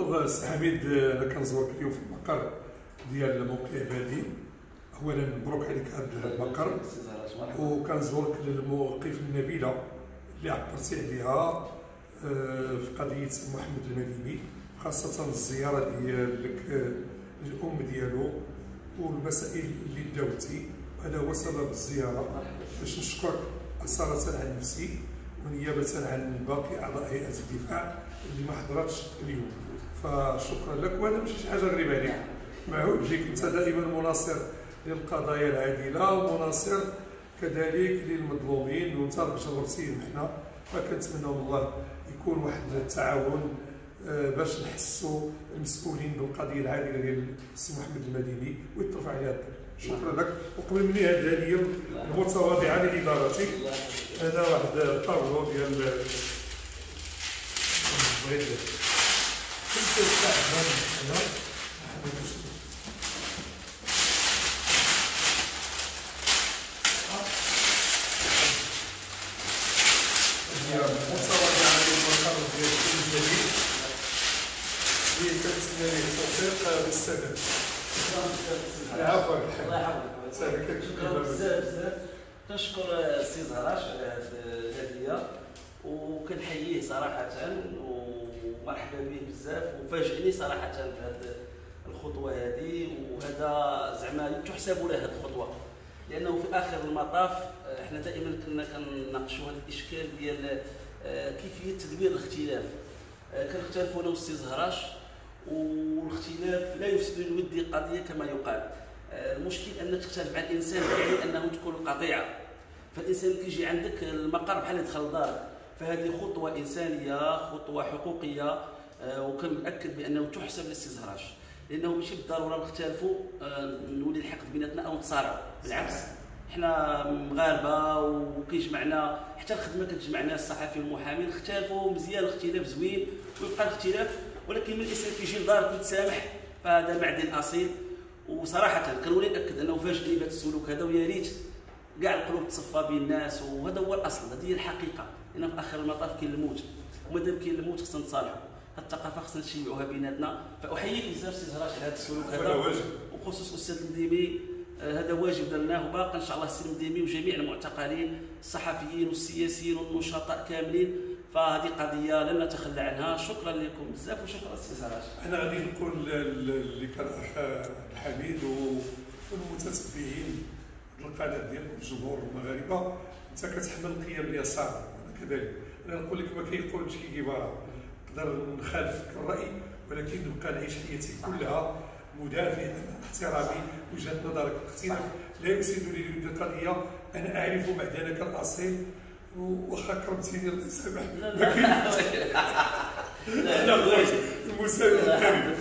الوغ سي حميد، انا كنزورك اليوم في المقر ديال موقع بادين. اولا مبروك عليك هذا المقر، وكنزورك للمواقف النبيله اللي عبرتي عليها في قضيه محمد المديني، خاصه الزياره ديالك للام ديالو والمسائل اللي داوتي. هذا هو سبب الزياره، باش نشكرك اصاله عن نفسي ونيابه عن باقي اعضاء هيئه الدفاع اللي ما حضرتش اليوم. فشكرا لك، وهذا ماشي شي حاجه غريبه عليك، معهود بك انت دائما مناصر للقضايا العادله ومناصر كذلك للمظلومين، وانت جربتيهم حنا، فكنتمنى من الله يكون واحد التعاون باش نحسوا المسؤولين بالقضيه العادله ديال السي محمد المديني ويترفع عليها الضغط. شكرا لك. وقبل مني هذه الهديه المتواضعه لادارتك، هذا واحد الطابلو ديال كنت تعبان هنا متواضعه للمقر ديال الجديد اللي كنتمنى ليه التوفيق بالسداد. عفوا الله يحفظك. شكرا بزاف. كنشكر السي زهراش على هذه الهديه، وكنحييه صراحه ومرحبا به بزاف، وفاجئني صراحه بهذه الخطوه هذه، وهذا زعما تحسب له هذه الخطوه، لانه في اخر المطاف احنا دائما كنا كنناقشوا هذا الاشكال ديال كيفيه تدبير الاختلاف. كنختلفوا انا والسي زهراش، والاختلاف لا يفسد للود قضيه كما يقال. المشكل انك تختلف مع الانسان يعني انه تكون قطيعه، فالانسان كيجي عندك المقر بحال يدخل دارك. فهذه خطوه انسانيه، خطوه حقوقيه، وكنأكد بانه تحسب للسي زهراش، لانه ماشي بالضروره نختلفوا نولي الحقد بيناتنا او نتصارعوا، بالعكس حنا مغاربه وكيجمعنا حتى الخدمه كتجمعنا الصحفي والمحامي، نختلفوا مزيان، الاختلاف زوين ويبقى الاختلاف، ولكن من الانسان كيجي لدارك ويتسامح فهذا معدن اصيل. وصراحه كنولي ناكد انه فاجئني بهذا السلوك هذا، ويا ريت كاع القلوب تصفى بين الناس، وهذا هو الاصل، هذه هي الحقيقه، لان في اخر المطاف كاين الموت، ومادام كاين الموت خصنا نتصالحوا، هذه الثقافه خصنا نشيعوها بيناتنا. فاحييك بزاف سي زهراش على هذا السلوك هذا، وخصوص الاستاذ المديمي، هذا واجب درناه، وباقي ان شاء الله السي المديمي وجميع المعتقلين الصحفيين والسياسيين والنشطاء كاملين، فهذه قضيه لن نتخلى عنها. شكرا لكم بزاف، وشكرا سي زهراش. انا غادي نقول اللي كان الاخ حميد والمتتبعين القناه ديال الجمهور المغاربه، انت كتحمل القيم اليسار وانا كذلك. انا نقول لك ما كيقولش كي كبار، نقدر نخالفك الراي، ولكن نبقى نعيش حياتي كلها مدافع عن احترامي وجهه نظرك. الاختلاف لا يفسد لي ود القضيه، انا اعرف معدنك الاصيل، واخا كرمتيني الله يسامحك ما كاينش. لا المساوي الكريم.